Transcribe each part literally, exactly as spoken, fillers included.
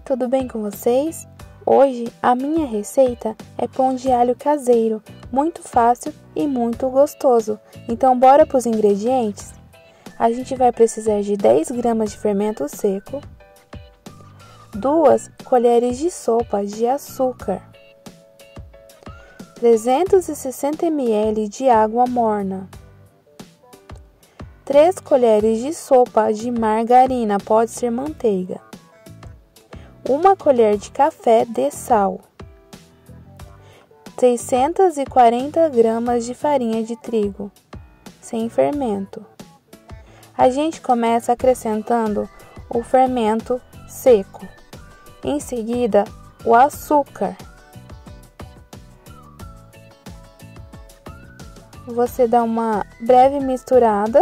tudo bem com vocês? Hoje a minha receita é pão de alho caseiro, muito fácil e muito gostoso. Então bora para os ingredientes? A gente vai precisar de dez gramas de fermento seco, duas colheres de sopa de açúcar, trezentos e sessenta mililitros de água morna, três colheres de sopa de margarina, pode ser manteiga, uma colher de café de sal, seiscentos e quarenta gramas de farinha de trigo, sem fermento. A gente começa acrescentando o fermento seco, em seguida o açúcar. Você dá uma breve misturada.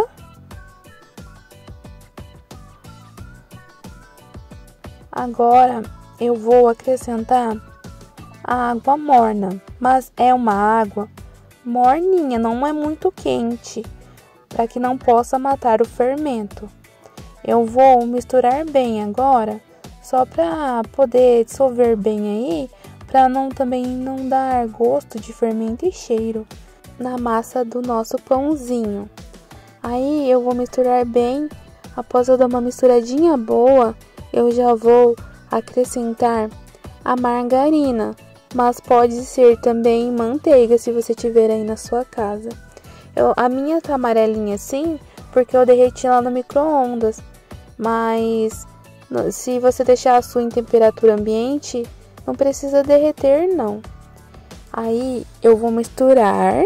Agora eu vou acrescentar a água morna, mas é uma água morninha, não é muito quente, para que não possa matar o fermento. Eu vou misturar bem agora, só para poder dissolver bem aí, para não também não dar gosto de fermento e cheiro na massa do nosso pãozinho. Aí eu vou misturar bem. Após eu dar uma misturadinha boa, eu já vou acrescentar a margarina, mas pode ser também manteiga se você tiver aí na sua casa. Eu, a minha tá amarelinha assim porque eu derreti ela no micro-ondas, mas se você deixar a sua em temperatura ambiente, não precisa derreter não. Aí eu vou misturar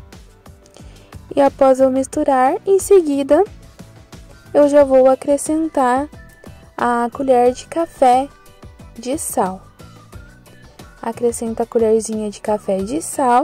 e após eu misturar, em seguida eu já vou acrescentar a colher de café de sal. Acrescento a colherzinha de café de sal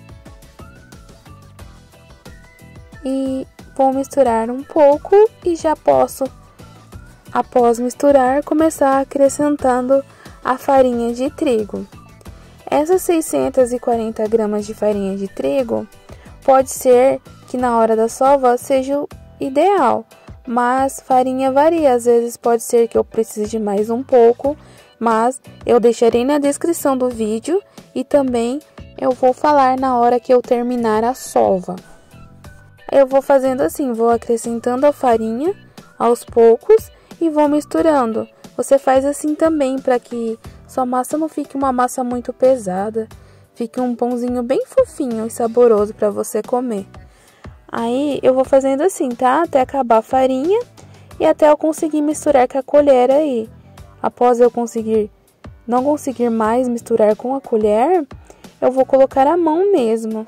e vou misturar um pouco e já posso, após misturar, começar acrescentando a farinha de trigo. Essas seiscentos e quarenta gramas de farinha de trigo, pode ser que na hora da sova seja o ideal, mas farinha varia, às vezes pode ser que eu precise de mais um pouco, mas eu deixarei na descrição do vídeo e também eu vou falar na hora que eu terminar a sova. Eu vou fazendo assim, vou acrescentando a farinha aos poucos e vou misturando. Você faz assim também para que sua massa não fique uma massa muito pesada, fique um pãozinho bem fofinho e saboroso para você comer. Aí eu vou fazendo assim, tá? Até acabar a farinha e até eu conseguir misturar com a colher aí. Após eu conseguir, não conseguir mais misturar com a colher, eu vou colocar a mão mesmo.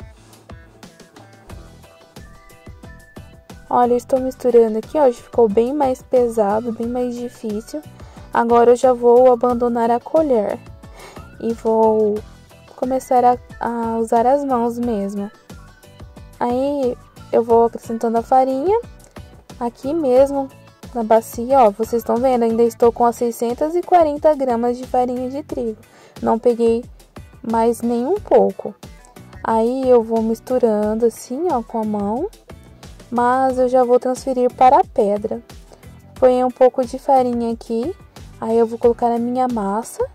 Olha, eu estou misturando aqui, ó, ficou bem mais pesado, bem mais difícil. Agora eu já vou abandonar a colher e vou começar a, a usar as mãos mesmo. Aí eu vou acrescentando a farinha aqui mesmo na bacia, ó, vocês estão vendo, ainda estou com as seiscentos e quarenta gramas de farinha de trigo, não peguei mais nem um pouco. Aí eu vou misturando assim, ó, com a mão, mas eu já vou transferir para a pedra. Põe um pouco de farinha aqui, aí eu vou colocar a minha massa.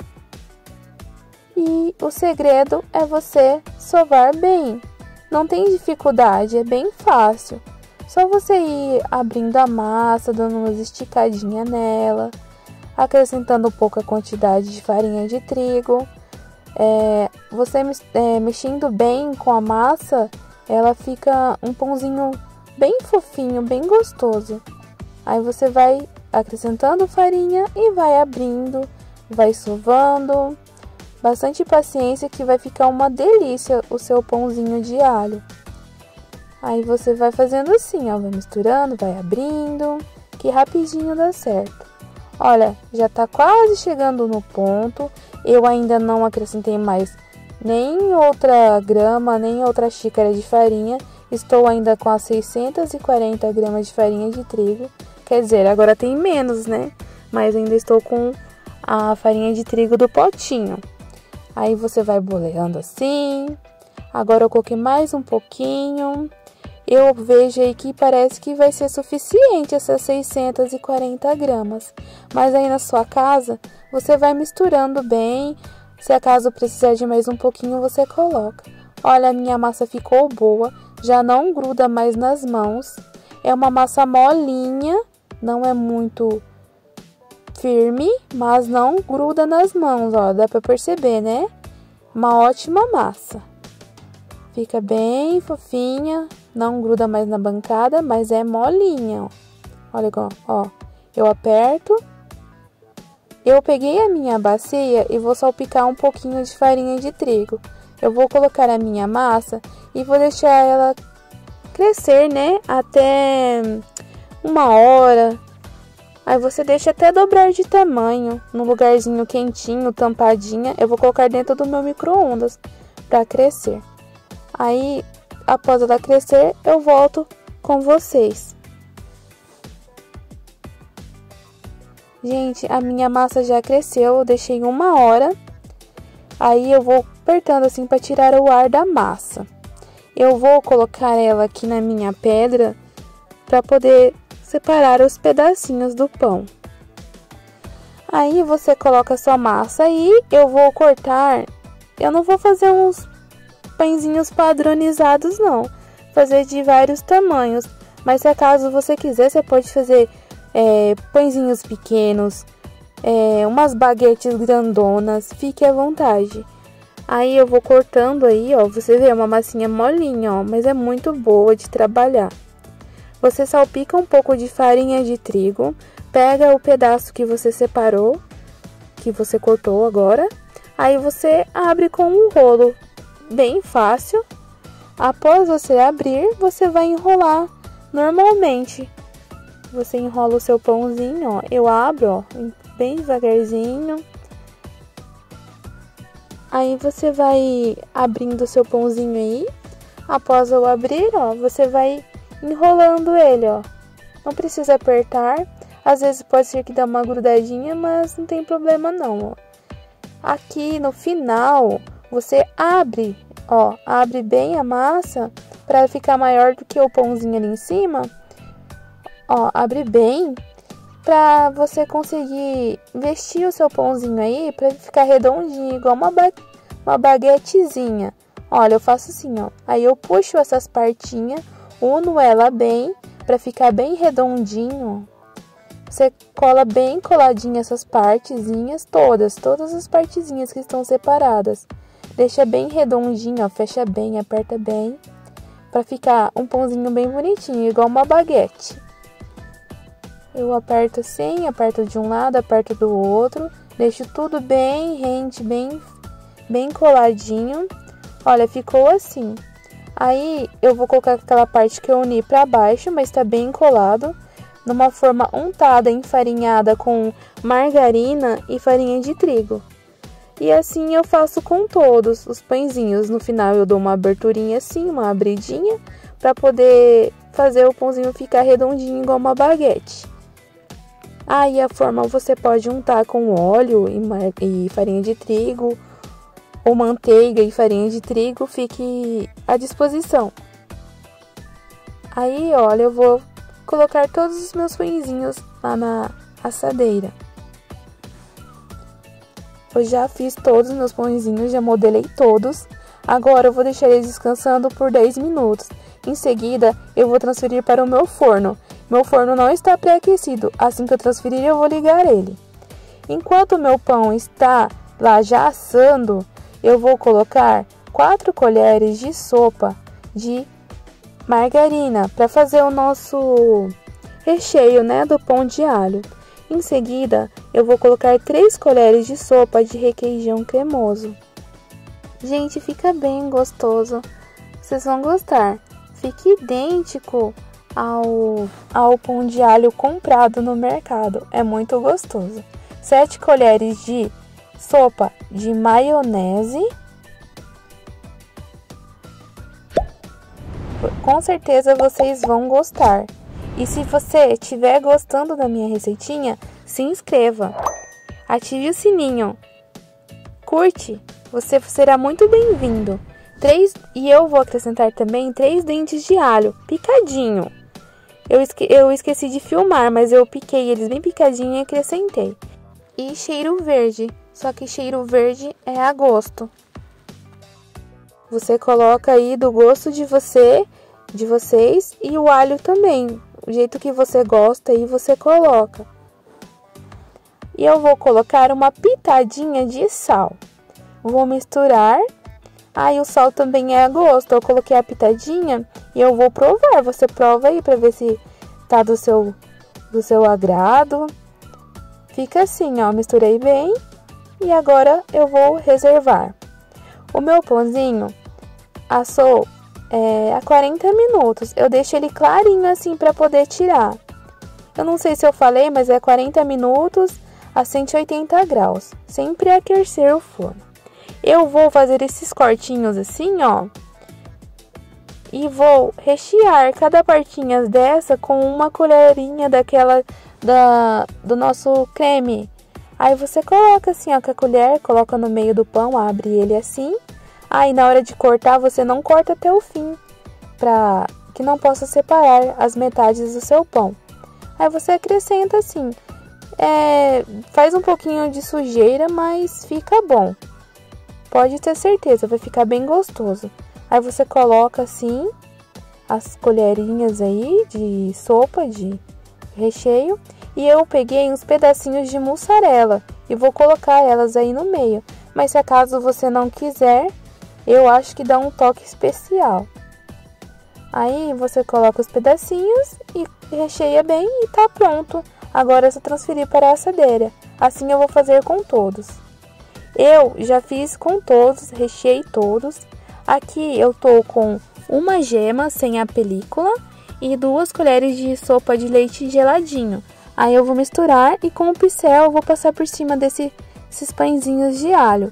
E o segredo é você sovar bem. Não tem dificuldade, é bem fácil. Só você ir abrindo a massa, dando umas esticadinhas nela, acrescentando um pouco a quantidade de farinha de trigo. É, você é, mexendo bem com a massa, ela fica um pãozinho bem fofinho, bem gostoso. Aí você vai acrescentando farinha e vai abrindo, vai sovando. Bastante paciência que vai ficar uma delícia o seu pãozinho de alho. Aí você vai fazendo assim, ó, vai misturando, vai abrindo, que rapidinho dá certo. Olha, já tá quase chegando no ponto. Eu ainda não acrescentei mais nem outra grama, nem outra xícara de farinha. Estou ainda com as seiscentos e quarenta gramas de farinha de trigo. Quer dizer, agora tem menos, né? Mas ainda estou com a farinha de trigo do potinho. Aí você vai boleando assim. Agora eu coloquei mais um pouquinho. Eu vejo aí que parece que vai ser suficiente essas seiscentos e quarenta gramas. Mas aí na sua casa, Você vai misturando bem. Se acaso precisar de mais um pouquinho, você coloca. Olha, a minha massa ficou boa. Já não gruda mais nas mãos. É uma massa molinha. Não é muito firme, mas não gruda nas mãos, ó. Dá pra perceber, né? Uma ótima massa. Fica bem fofinha. Não gruda mais na bancada, mas é molinha, ó. Olha, ó. Eu aperto. Eu peguei a minha bacia e vou salpicar um pouquinho de farinha de trigo. Eu vou colocar a minha massa e vou deixar ela crescer, né? Até uma hora. Aí você deixa até dobrar de tamanho. No lugarzinho quentinho, tampadinha. Eu vou colocar dentro do meu micro-ondas para crescer. Aí, após ela crescer, eu volto com vocês. Gente, a minha massa já cresceu, eu deixei uma hora. Aí eu vou apertando assim para tirar o ar da massa. Eu vou colocar ela aqui na minha pedra para poder separar os pedacinhos do pão. Aí você coloca a sua massa e eu vou cortar. Eu não vou fazer uns pãezinhos padronizados não, fazer de vários tamanhos. Mas se acaso você quiser, você pode fazer É, pãezinhos pequenos, é, umas baguetes grandonas, fique à vontade. Aí eu vou cortando aí, ó, você vê, é uma massinha molinha, ó, mas é muito boa de trabalhar. Você salpica um pouco de farinha de trigo, pega o pedaço que você separou, que você cortou agora, aí você abre com um rolo bem fácil. Após você abrir, você vai enrolar normalmente. Você enrola o seu pãozinho, ó. Eu abro, ó, bem devagarzinho. Aí você vai abrindo o seu pãozinho aí. Após eu abrir, ó, você vai enrolando ele, ó. Não precisa apertar. Às vezes pode ser que dê uma grudadinha, mas não tem problema não, ó. Aqui no final, você abre, ó, abre bem a massa para ficar maior do que o pãozinho ali em cima. Ó, abre bem pra você conseguir vestir o seu pãozinho aí pra ele ficar redondinho, igual uma, ba uma baguetezinha. Olha, eu faço assim, ó. Aí eu puxo essas partinhas, uno ela bem pra ficar bem redondinho. Você cola bem coladinho essas partezinhas todas, todas as partezinhas que estão separadas. Deixa bem redondinho, ó, fecha bem, aperta bem, pra ficar um pãozinho bem bonitinho, igual uma baguete. Eu aperto assim, aperto de um lado, aperto do outro, deixo tudo bem rente, bem, bem coladinho. Olha, ficou assim. Aí eu vou colocar aquela parte que eu uni para baixo, mas tá bem colado, numa forma untada, enfarinhada com margarina e farinha de trigo. E assim eu faço com todos os pãezinhos. No final eu dou uma aberturinha assim, uma abridinha, para poder fazer o pãozinho ficar redondinho igual uma baguete. Aí a forma você pode untar com óleo e, e farinha de trigo, ou manteiga e farinha de trigo, fique à disposição. Aí, olha, eu vou colocar todos os meus pãezinhos lá na assadeira. Eu já fiz todos os meus pãezinhos, já modelei todos. Agora eu vou deixar eles descansando por dez minutos. Em seguida, eu vou transferir para o meu forno. Meu forno não está pré-aquecido, assim que eu transferir eu vou ligar ele. Enquanto o meu pão está lá já assando, eu vou colocar quatro colheres de sopa de margarina para fazer o nosso recheio, né, do pão de alho. Em seguida, eu vou colocar três colheres de sopa de requeijão cremoso. Gente, fica bem gostoso, vocês vão gostar. Fica idêntico ao, ao pão de alho comprado no mercado. É muito gostoso. sete colheres de sopa de maionese. Com certeza vocês vão gostar. E se você estiver gostando da minha receitinha, se inscreva. Ative o sininho. Curte. Você será muito bem-vindo. Três, e eu vou acrescentar também três dentes de alho, picadinho. Eu, esque, eu esqueci de filmar, mas eu piquei eles bem picadinho e acrescentei. e cheiro verde, só que cheiro verde é a gosto. Você coloca aí do gosto de você, de vocês, e o alho também, o jeito que você gosta aí você coloca. E eu vou colocar uma pitadinha de sal. Vou misturar. Aí o sal também é a gosto. Eu coloquei a pitadinha e eu vou provar. Você prova aí pra ver se tá do seu, do seu agrado. Fica assim, ó. Misturei bem. E agora eu vou reservar. O meu pãozinho assou é, há quarenta minutos. Eu deixo ele clarinho assim pra poder tirar. Eu não sei se eu falei, mas é quarenta minutos a cento e oitenta graus. Sempre aquecer o forno. Eu vou fazer esses cortinhos assim, ó. E vou rechear cada partinha dessa com uma colherinha daquela da, do nosso creme. Aí você coloca assim, ó, com a colher, coloca no meio do pão, abre ele assim. Aí na hora de cortar, você não corta até o fim, pra que não possa separar as metades do seu pão. Aí você acrescenta assim. É, faz um pouquinho de sujeira, mas fica bom. Pode ter certeza, vai ficar bem gostoso. Aí você coloca assim as colherinhas aí de sopa, de recheio. E eu peguei uns pedacinhos de mussarela e vou colocar elas aí no meio. Mas se acaso você não quiser, eu acho que dá um toque especial. Aí você coloca os pedacinhos e recheia bem e tá pronto. Agora é só transferir para a assadeira. Assim eu vou fazer com todos. Eu já fiz com todos, recheei todos. Aqui eu tô com uma gema sem a película e duas colheres de sopa de leite geladinho. Aí eu vou misturar e com o pincel eu vou passar por cima desse, desses pãezinhos de alho.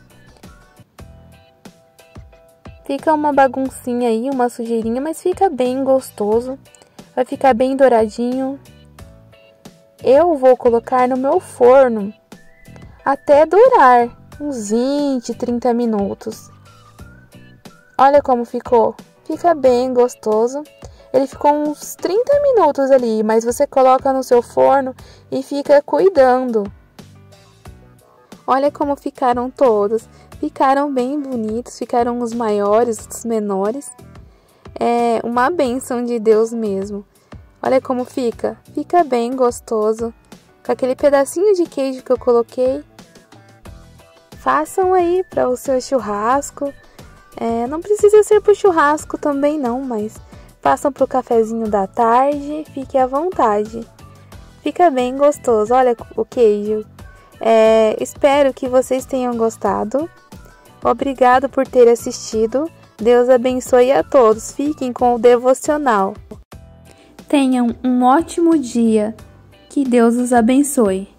Fica uma baguncinha aí, uma sujeirinha, mas fica bem gostoso. Vai ficar bem douradinho. Eu vou colocar no meu forno até durar uns vinte, trinta minutos. Olha como ficou. Fica bem gostoso. Ele ficou uns trinta minutos ali, mas você coloca no seu forno e fica cuidando. Olha como ficaram todos. Ficaram bem bonitos, ficaram os maiores, os menores. É uma bênção de Deus mesmo. Olha como fica. Fica bem gostoso. Com aquele pedacinho de queijo que eu coloquei. Façam aí para o seu churrasco. É, não precisa ser para o churrasco também não, mas façam para o cafezinho da tarde. Fique à vontade. Fica bem gostoso. Olha o queijo. É, espero que vocês tenham gostado. Obrigado por ter assistido. Deus abençoe a todos. Fiquem com o devocional. Tenham um ótimo dia. Que Deus os abençoe.